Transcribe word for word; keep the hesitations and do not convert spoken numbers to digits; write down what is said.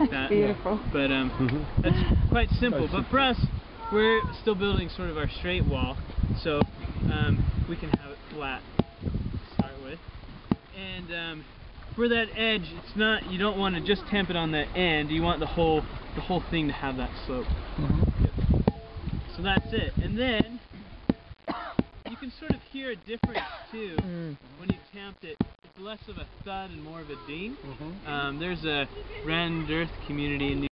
like that. Beautiful. But um, mm-hmm. that's quite simple. But for us, we're still building sort of our straight wall, so um, we can have it flat to start with. And um, for that edge, it's not, you don't want to just tamp it on that end. You want the whole the whole thing to have that slope. Mm-hmm. So that's it. And then you can sort of hear a difference too mm. when you tamped it. It's less of a thud and more of a ding. Mm-hmm. um, there's a Rand Earth community in New